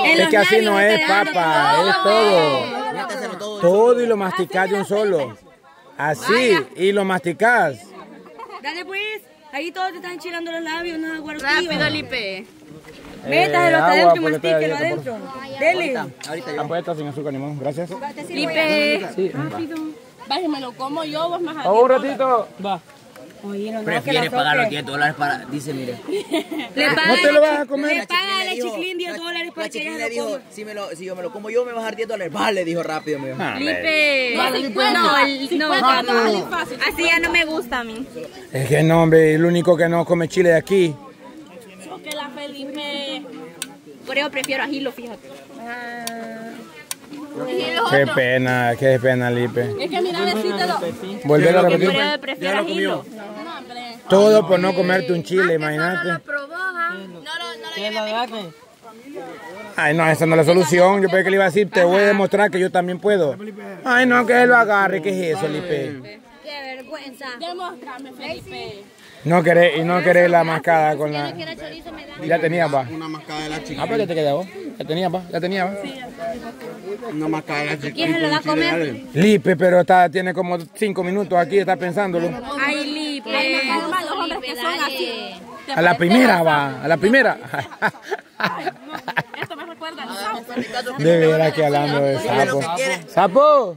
Es que así no es, papá, es todo. Todo y lo masticás de un solo. Así, y lo masticás. Dale pues, ahí todos te están enchilando los labios, no guardo. Rápido, Lipe. Métaselo hasta adentro y mastíquelo adentro. Dele. Apuesta sin azúcar, ni más, gracias. Lipe. Sí. Rápido. Vaya, me lo como yo, vos más Oh, un ratito. Va. Oye, no, Prefiere pagar los $10 para... Dice, mire. ¿No te lo vas a comer? Le paga a la Chiclín $10 para que ella le lo dijo, coma. si yo me lo como yo, me va a bajar $10. Vale, dijo rápido. Me dijo. Lipe. No, así ya no me gusta a mí. Es que no, hombre, el único que no come chile de aquí. Porque la Felipe. Por eso prefiero a Gilo, fíjate. Qué pena, Lipe. Es que mira, decítelo. Volver a repetir. Por eso prefiero a Gilo. Todo por no comerte un chile, imagínate. Ay, no, esa no es la solución. Yo pensé que le iba a decir, te voy a demostrar que yo también puedo. Ay, no, que él lo agarre. ¿Qué es eso, Lipe? Qué vergüenza. Demostrame, Felipe. No querés la mascada con la... Ya tenía, pa. Una mascada de la chiquita. Ah, pues ya te quedó. Ya tenía, pa. Una mascada de la chiquita. ¿Quién se lo va a comer? Lipe, pero tiene como 5 minutos aquí, está pensándolo. Ay, Lipe. Los hombres que son así. A la primera, va. A la primera. Esto me recuerda al sapo. De veras que hablando de sapo. ¡Sapo!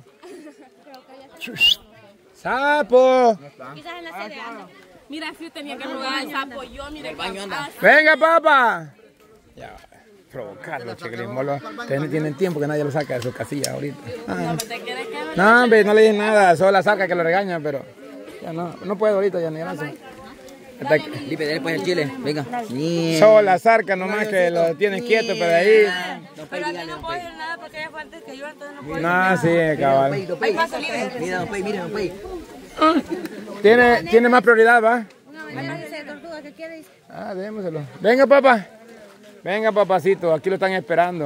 ¡Sapo! Quizás en la sede anda. Mira, si tenía que jugar al sapo yo, mire. ¡Venga, papá! Ya, provocarlo, chiquilimolo. Tienen tiempo que nadie lo saca de su casilla ahorita. No, hombre, no le dije nada. Solo la saca que lo regaña, pero... Ya no puedo ahorita, ya ni gracias. Lipe, dale pues el chile. Venga. Solo la zarca nomás que lo tienes quieto, pero ahí... Pero aquí no puedo hacer nada porque ella fue antes que yo, entonces no puedo. No, sí, cabal. Mira, don Pei, mira, don Pei. Tiene más prioridad, ¿va? de tortuga, ¿qué quieres? Ah, démoselo. Venga, papá. Venga, papacito, aquí lo están esperando.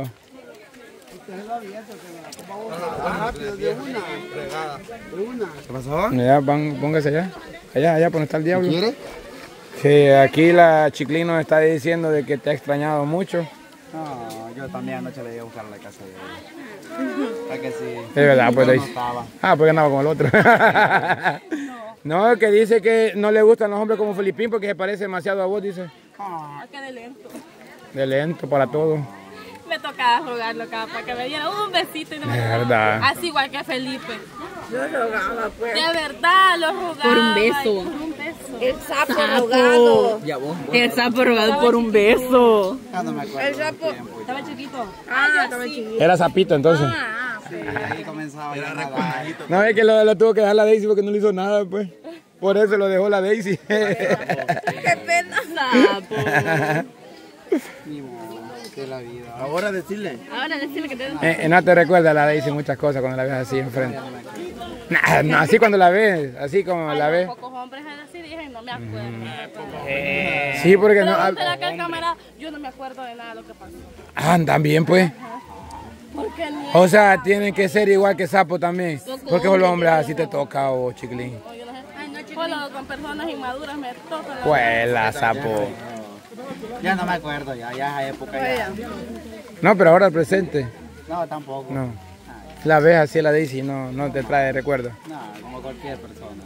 ¿Qué pasó? Ya, póngase allá. Allá, por donde está el diablo. ¿Quiere? Sí, aquí la Chiclín nos está diciendo de que te ha extrañado mucho. No, yo también anoche le iba a buscar a la casa de ella. ¿Para que sí? Es verdad, pues no ahí. estaba. Ah, porque andaba con el otro. No, que dice que no le gustan los hombres como Felipín porque se parece demasiado a vos, dice. Que de lento. De lento para todo. Me tocaba rogarlo acá para que me diera un besito y no me De verdad. así igual que Felipe. Yo rogaba, pues. De verdad, lo rogaba. Por un beso. Por un beso. El sapo rogado. Ya vos. El sapo rogado por un beso. Ya no me acuerdo. El sapo. Estaba chiquito. Estaba chiquito. Era sapito entonces. Sí, ahí comenzaba ya a nadar. No, es que lo tuvo que dejar la Daisy porque no le hizo nada, pues. Por eso lo dejó la Daisy. Qué pena. Sapo. Ni modo, que la vida. Ahora decirle. Ahora decirle que te... No te recuerda a la Daisy muchas cosas cuando la ves así enfrente. No, así cuando la ves, así como la ves. Pocos hombres así dije, no me acuerdo. Sí, porque no... Pregúntale a aquel camarada, yo no me acuerdo de nada de lo que pasó. También pues. Porque ni... O sea, tienen que ser igual que Sapo también. Porque los hombres así te toca, o Chiclín. Solo con personas inmaduras me tocan. Pues la Sapo. Ya no me acuerdo, ya esa época ya. No, pero ahora el presente. No, tampoco. No. La ves así la Daisy, no te trae recuerdo. No, como cualquier persona.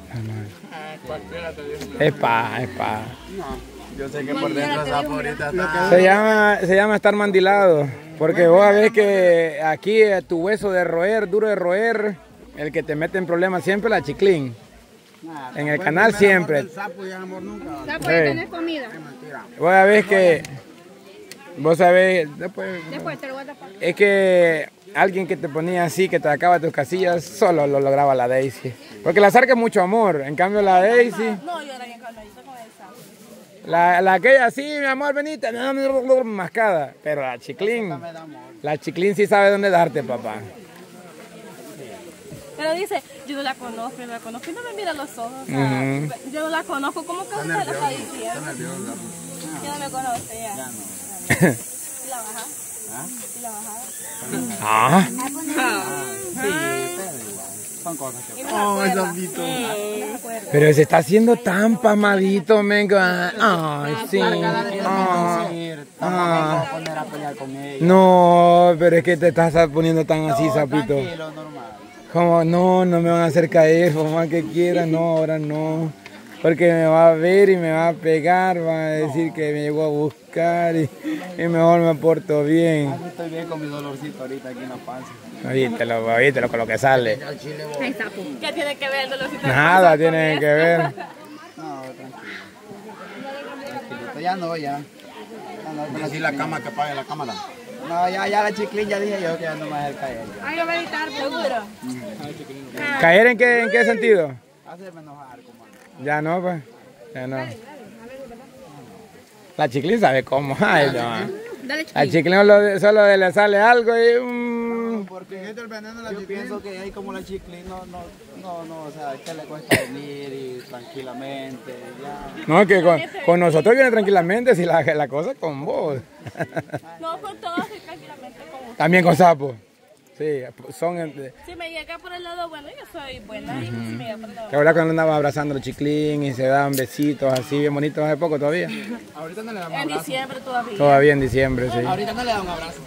Es pa. No, yo sé que por dentro Sapo ahorita está... Se llama estar mandilado. Porque vos sabés que aquí tu hueso de roer, duro de roer, el que te mete en problemas siempre la Chiclín. En el canal siempre. El sapo y el amor nunca. Sapo, ya tenés comida. Vos sabés que... Vos sabés... Después te lo voy a tapar. Es que alguien que te ponía así, que te sacaba tus casillas, solo lo lograba la Daisy. Porque la zarca es mucho amor. En cambio la Daisy... No, yo era bien calmadita con el sapo. La aquella, sí, mi amor, venite, mascada. Pero la Chiclín sí sabe dónde darte, papá. Pero dice, yo no la conozco y no me mira a los ojos. O sea, yo no la conozco, ¿cómo que usted lo está diciendo? Ya no me conoce, ya. ¿Y la bajada? ¿Y la bajada? Son cosas que... Pero se está haciendo tan pamadito, venga. Ay, sí. Tampoco vamos a poner a pelear con ella. No, No, pero es que te estás poniendo tan así, sapito. Tranquilo, normal. Como, no me van a hacer caer, por más que quiera, no, ahora no. Porque me va a ver y me va a pegar, va a decir que me llegó a buscar y mejor me porto bien. Aquí estoy bien con mi dolorcito ahorita aquí en la panza. Oístelo con lo que sale. ¿Qué tiene que ver el dolorcito? Nada tiene que ver. No, tranquilo. Tranquilito, ya no, ya. Así la cama que pague la cámara. No, ya la chiclín ya dije yo que ya no me va a dejar caer. Ay, yo voy a editar, seguro. ¿Caer en qué sentido? Hacerme enojar, comando. Ya no, pues. Ya no. La chiclín sabe cómo. Ay, no. Dale, Al chiclín solo le sale algo y... Porque yo pienso que ahí como la chiclín no, o sea, que le cuesta venir y tranquilamente, ya. No, que con nosotros viene tranquilamente, si la cosa con vos. No, con todos y tranquilamente con usted. También con sapo. Sí, son... Si me llega por el lado bueno, yo soy buena. Y si me llega por el lado ¿Te acuerdas cuando andaba abrazando a los chiclín y se daban besitos así bien bonitos hace poco todavía? Ahorita no le damos en diciembre todavía. Todavía en diciembre, sí. Ahorita no le da un abrazo.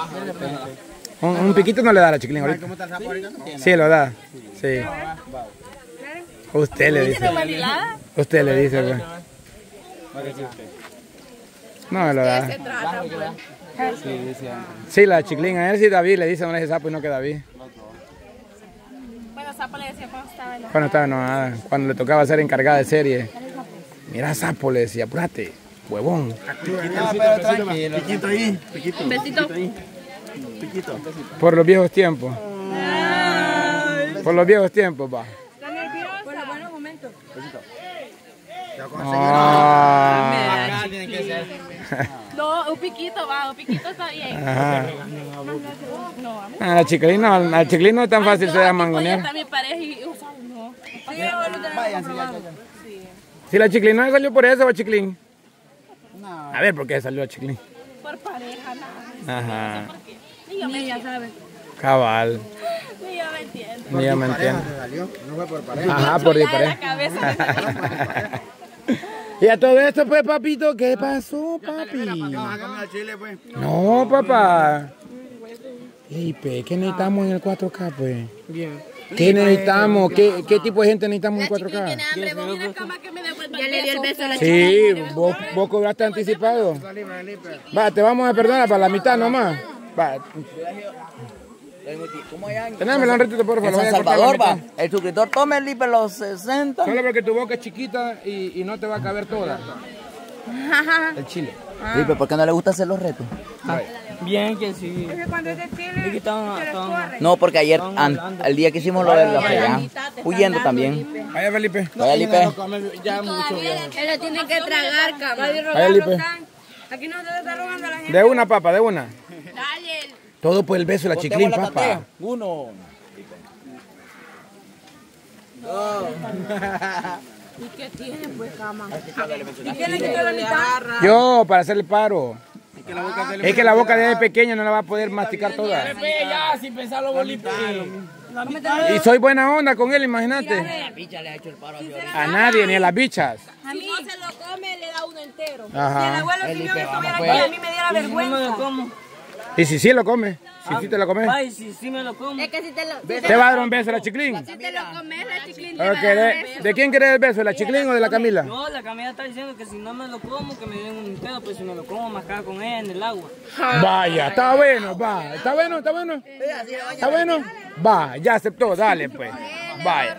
Un piquito no le da a la chiclín ahorita. ¿Cómo está el sapo ahorita? Sí, lo da. Sí. Usted le ¿Tiene dice. vanilada? Usted le dice, pues. No me lo da. Se trata, pues. Sí, decía. Sí, la chiclín, a él sí David le dice no le dice sapo y no que David. Bueno, Sapo le decía cuando estaba en la... Cuando estaba enojada, cuando le tocaba ser encargada de serie. Mira sapo, le decía, apúrate, huevón. No, pero tranquilo. Piquito ahí, piquito. Un besito. Piquito. Por los viejos tiempos. Por los viejos tiempos, va. Por los buenos momentos. Ah, Acá tiene que ser. No, un piquito va, un piquito está bien. ajá. No, a mí. Al chiclín no es tan fácil se da Yo mangonear. también pareja y usar, no. Váyanse, ya. Si la chiclín no salió por eso, va chiclín. A ver, ¿por qué salió a chiclín? Por pareja, nada. Ajá. Ni yo me Ya entiendo. sabes. Cabal. Ni yo me entiendo. Ni ya me entiendo. No fue por pareja. Ajá, por Ya de disparar. la cabeza. Y a todo esto, pues, papito, ¿qué pasó, papi? Chile, pues. No, papá. Lipe, ¿qué necesitamos en el 4K, pues? Bien. ¿Qué necesitamos? ¿Qué tipo de gente necesitamos en 4K? Hambre, voy a ir a cama que me devuelva Ya le di el beso a la Sí, vos cobraste anticipado. Va, te vamos a perdonar para la mitad nomás. Va, ¿Cómo allá tenémelo un ratito, por favor. en lo voy San a cortar la Salvador, va? mitad. El suscriptor tome el Lipe los 60. Solo porque tu boca es chiquita y no te va a caber toda. El chile. Lipe, ¿por qué no le gusta hacer los retos? Bien, que sí. No, porque ayer, el día que hicimos lo de la pelea, huyendo también. Vaya, Felipe. Vaya, Lipe. Ya mucho bien. Él lo tiene que tragar, cama. Vaya, Lipe. Aquí no se está robando a la gente. De una, papá, de una. Dale. Todo por el beso de la chiclín, papá. Uno. ¿Y qué tiene, pues, cama? ¿Y tiene que la mitad? Yo, para hacer el paro. Es que la boca de él es pequeña, no la va a poder masticar toda. Ya, sin pensarlo, Felipe. Y soy buena onda con él, imagínate. A nadie, ni a las bichas. A mí no se lo come, le da uno entero. Ajá. Abuelo, si yo estuviera aquí, a mí me diera vergüenza. Y si sí lo come, si sí te lo comes, Ay, sí me lo como. Es que si te lo, te va a dar un beso la chiclín. si te lo comes, la chiclín Ok, ¿de quién querés el beso? ¿De la chiclín o de la Camila? No, la Camila está diciendo que si no me lo como, que me den un entero, pues si me lo como, mascada con ella en el agua. Vaya, está bueno, va. ¿Está bueno? ¿Está bueno? ¿Está bueno? Va, ya aceptó, dale pues. Vaya.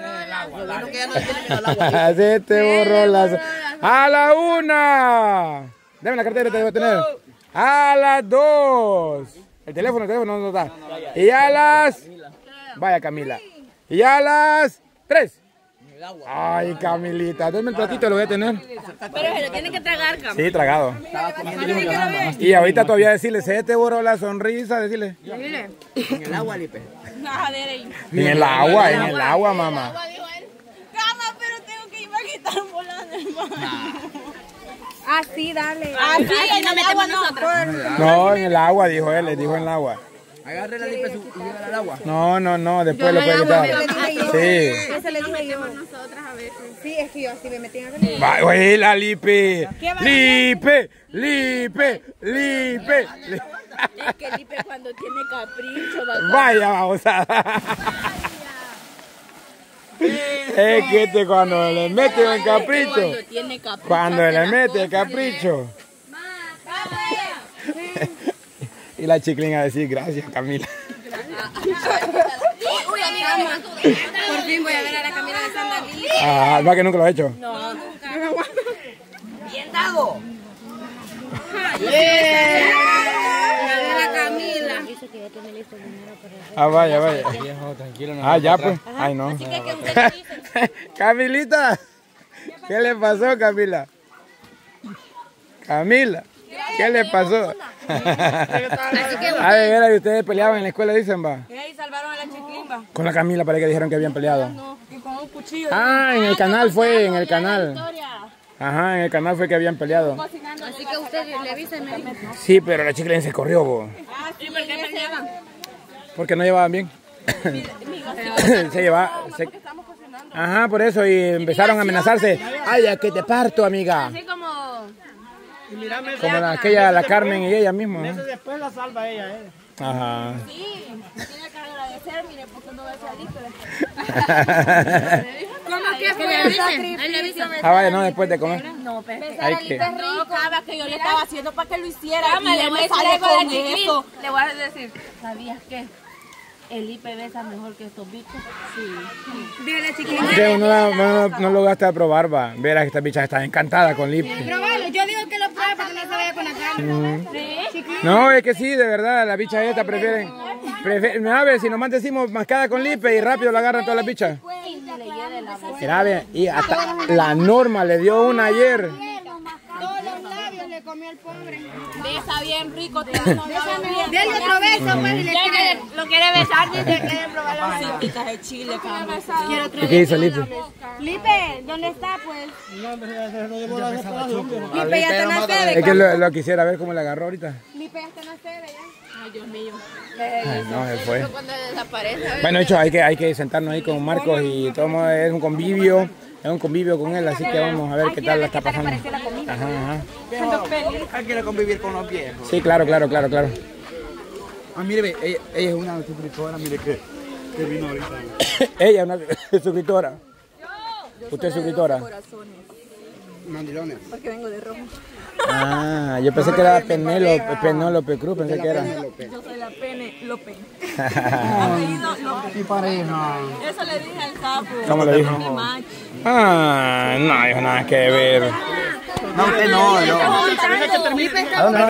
Se te borró las... ¡A la una! Dame la cartera, te debo tener. A las 2. El teléfono no está. Y a las... Vaya, Camila. Y a las 3. Ay, Camilita, dame el platito, lo voy a tener. Pero se lo tiene que tragar, cama. Sí, tragado. Y ahorita todavía decirle, se te borró la sonrisa, decirle. En el agua, Lipe. Nada de ahí. En el agua, mamá. Agua, dijo él. Cama, pero tengo que ir a quitar volando, hermano. Ah, sí, dale. Así, en el agua no. No, en el agua, dijo él, le dijo en el agua. Agarre la Lipe y lleva al agua. No, después lo puede quitar. Sí. Eso le dije yo. Nosotras a veces. Sí, es que yo así me metí en el... Va, oye, la Lipe. Lipe. Es que Lipe cuando tiene capricho, va. Vaya, babosada. Es que cuando le mete el capricho. Cuando tiene capricho. Cuando le mete el capricho. Y la Chiclín a decir gracias, Camila. Uy, amiga, por fin voy a ver a la Camila de Santa Lili. Ah, ¿va que nunca lo he hecho? No, nunca. Bien dado. La Camila. Ah, vaya, vaya. Ah, ya pues. Ay, no. Así que ustedes dicen. Camilita. ¿Qué le pasó, Camila? Camila. ¿Qué le pasó? Así que A ver, ustedes peleaban en la escuela, dicen, va. ustedes salvaron a la Chiclimba. Con la Camila parece que dijeron que habían peleado. No, y con un cuchillo. Ah, en el canal fue, en el canal. Ajá, en el canal fue que habían peleado. Así que usted le avisen. Sí, pero la Chiclín se corrió, bo. ¿Y por qué peleaban? Porque no llevaban bien. Se llevaba. Ajá, por eso, y empezaron a amenazarse. Ay, a que te parto, amiga. Así como... Como aquella, la Carmen y ella misma. ¿No? Después la salva ella, Ajá. Sí, me tiene que agradecer, mire, porque no va a salir. ¿Cómo que fue? Ah, vaya, no, después de comer. No, pero Hay que... No, cada que yo le estaba haciendo para que lo hiciera. Cámara, Y le él voy me a sale decir algo con de la Chiclín. eso. Le voy a decir, ¿sabías qué? El Lipe besa mejor que estos bichos. Sí. Dile, Chiquilín. Usted no lo gasta a probar, va. Verás que esta bicha está encantada con Lipe. Probalo, yo digo que lo pruebe para que no se vaya con la carne. ¿Sí? No, es que sí, de verdad, la bicha esta prefieren... A ver, si nomás decimos mascada con Lipe y rápido la agarran todas las bichas. Mira, bien, y hasta la Norma le dio una ayer. Todos los labios le comió el pobre. Besa bien rico. Dale otro beso, pues, y le quiere, lo quiere besar, dice que quiere probar los cintitas de chile. Quiero otro ¿Y qué hizo Lipe? Lipe, ¿dónde está, pues? Lipe ya está en la sede. Es que lo quisiera ver cómo le agarró ahorita. Lipe ya está en la sede ya. Ay, Dios mío. Ay, no, se fue. Cuando desaparece. Bueno, de hecho, hay que sentarnos ahí con Marcos y todo modo es un convivio. Es un convivio con él, así que vamos a ver qué tal la está pasando. Ajá, ajá. Hay que ir a convivir con los viejos. Sí, claro. Ah, mire, ve, ella es una suscriptora, mire que vino ahorita. Ella es una suscriptora. ¿Usted es suscriptora? Mandilones. Porque vengo de rojo. Ah, yo pensé que era Penélope Cruz, pensé que era. Yo soy la Penélope. Mi pareja. Eso le dije al sapo. ¿Cómo le dijo? Mi macho. Ah, no hay nada que ver. No, usted no, yo. Lipe está